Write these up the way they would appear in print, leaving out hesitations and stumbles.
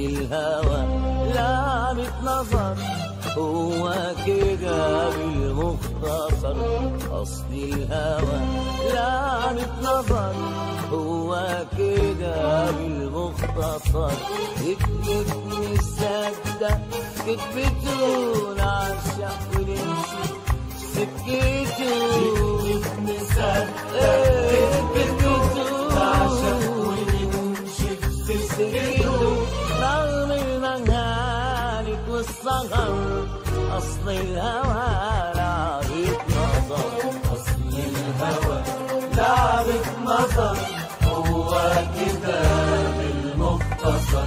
الهوى لعبة نظر، هو كده بالمختصر. أصل الهوى لعبة نظر، هو كده بالمختصر. كدبت نصدق كدبته، نعشق ونمشي سكته. كدبت نصدق كدبته، نعشق ونمشي سكته. رغم المنهالك والصغر، أصل الهوى لعبة نظر. أصل الهوى لعبة نظر، هو كده بالمختصر.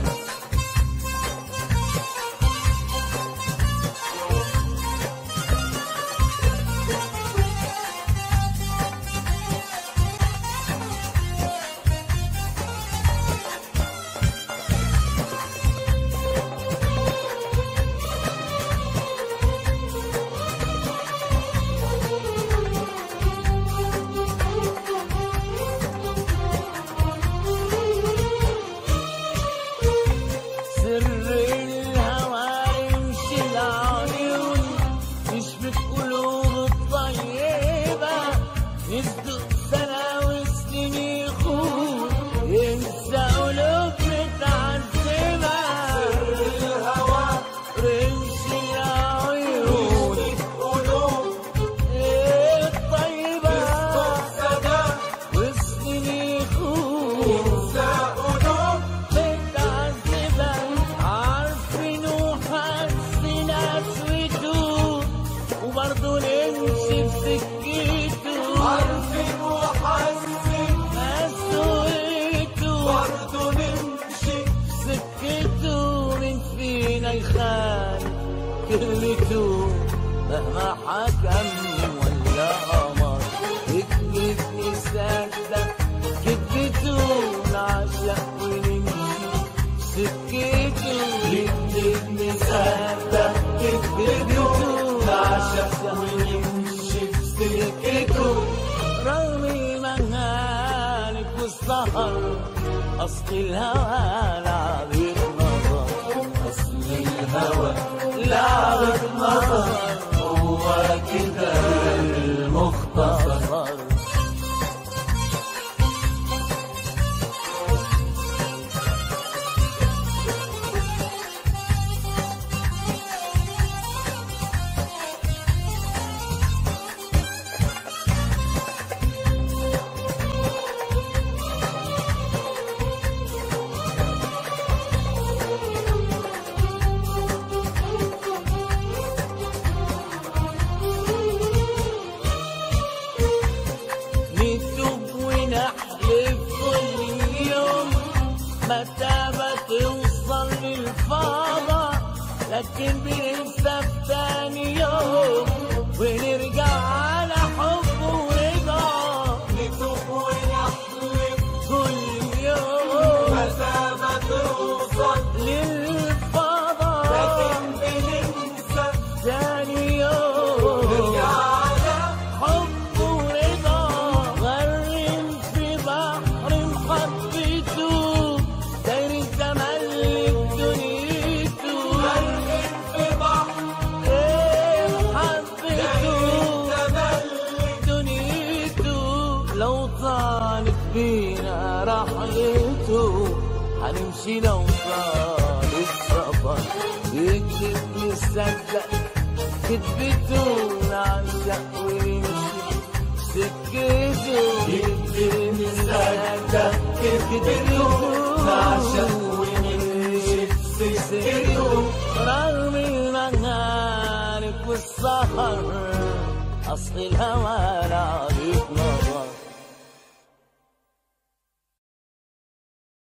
كلمته مهما حكم ولا أمر. كدبت نصدق كدبته، نعشق ونمشي سكته. كدبت نصدق كدبته، نعشق ونمشي سكته. رغم المنهالك والسهر، أصل الهوى لعبة نظر. أصل الهوى لعبة نظر، هو كده المختصر. متى بتوصل للفضا، لكن بننسى في تاني يوم ونرجع على حب ورضا. نتوب ونحلف كل يوم، متى بتوصل للفضا، لكن بننسى في تاني يوم ونرجع على حب ورضا. غرم في بحر محبته، لو طالت بينا رحلته هنمشي لو طال السفر. يكذب نصدق كذبته، نعشق ونمشي سكته. يكذب نصدق كذبته، نعشق ونمشي سكته. رغم المنهالك والسهر، أصل الهوى لعبة نظر.